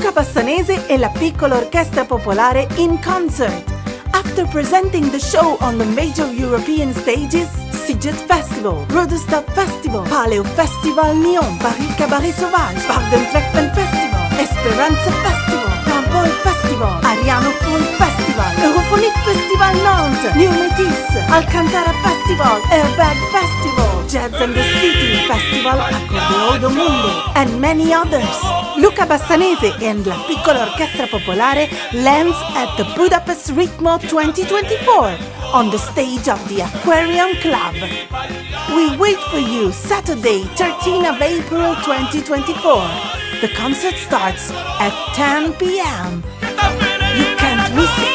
Luca Bassanese e la piccola orchestra popolare in concert. After presenting the show on the major European stages, Sziget Festival, Rudolstadt Festival, Paleo Festival Nyon, Paris Cabaret Sauvage, Baden-Treffen Festival, Esperanza Festival, Pampol Festival, Ariano Folk Festival, Europhonique Festival Nantes, New Métis, Alcantara Festival, Airbag Festival, Jazz and the City Festival, Accordeo do Mundo, and many others. Luca Bassanese and la piccola orchestra popolare lands at the Budapest Ritmo 2024 on the stage of the Aquarium Club. We wait for you Saturday, 13th of April 2024. The concert starts at 10 p.m. You can't miss it.